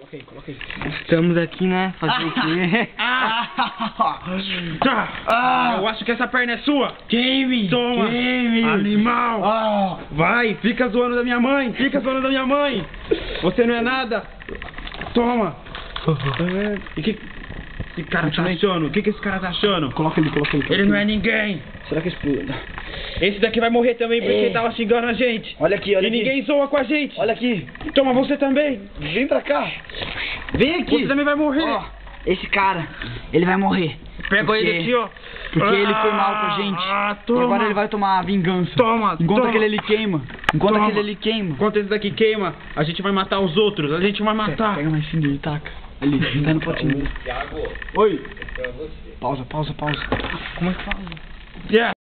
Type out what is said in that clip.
Coloca aí. Estamos aqui, né? Fazer o quê? Eu acho que essa perna é sua. Game! Toma! Game! Animal! Vai, fica zoando da minha mãe! Você não é nada! Toma! E que esse cara tá achando? O que esse cara tá achando? Coloca ele. Ele não é ninguém! Será que explode? Esse daqui vai morrer também porque É. tava xingando a gente! Olha aqui. E ninguém zoa com a gente! Olha aqui. Toma, você também! Vem pra cá. Vem aqui. Você também vai morrer! Ó, esse cara, ele vai morrer. Pega ele aqui, ó! Porque ele foi mal com a gente. E Toma! agora ele vai tomar vingança. Toma! Enquanto toma. aquele ali queima. Enquanto esse daqui queima, a gente vai matar os outros, a gente vai matar. Pega mais filho e taca. Ali, tá no potinho. Thiago, Oi. esse é você. Pausa. Como é que fala? Yeah.